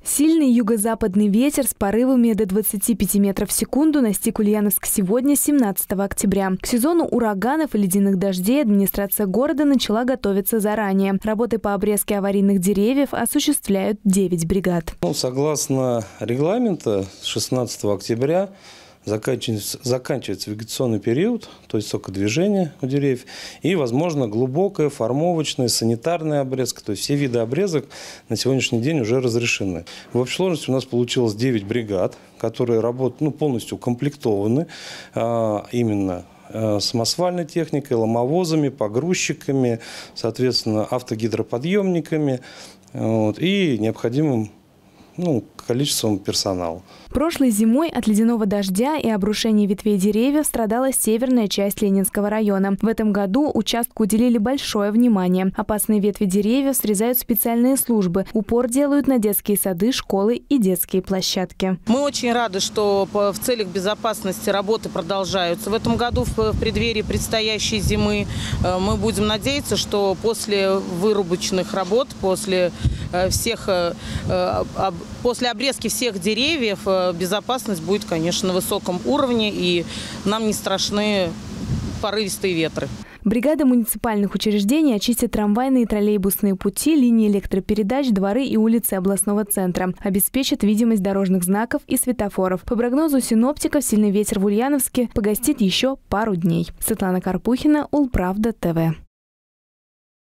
Сильный юго-западный ветер с порывами до 25 метров в секунду настиг Ульяновск сегодня, 17 октября. К сезону ураганов и ледяных дождей администрация города начала готовиться заранее. Работы по обрезке аварийных деревьев осуществляют 9 бригад. Согласно регламента, с 16 октября заканчивается вегетационный период, то есть сокодвижение у деревьев, и, возможно, глубокая формовочная, санитарная обрезка. То есть все виды обрезок на сегодняшний день уже разрешены. В общей сложности у нас получилось 9 бригад, которые работают полностью укомплектованы именно самосвальной техникой, ломовозами, погрузчиками, соответственно, автогидроподъемниками и необходимым количеством персонала. Прошлой зимой от ледяного дождя и обрушения ветвей деревьев страдала северная часть Ленинского района. В этом году участку уделили большое внимание. Опасные ветви деревьев срезают специальные службы. Упор делают на детские сады, школы и детские площадки. Мы очень рады, что в целях безопасности работы продолжаются. В этом году в преддверии предстоящей зимы мы будем надеяться, что после вырубочных работ, после обрезки всех деревьев безопасность будет, конечно, на высоком уровне, и нам не страшны порывистые ветры. Бригады муниципальных учреждений очистят трамвайные и троллейбусные пути, линии электропередач, дворы и улицы областного центра. Обеспечат видимость дорожных знаков и светофоров. По прогнозу синоптиков, сильный ветер в Ульяновске погостит еще пару дней. Светлана Карпухина, Улправда ТВ.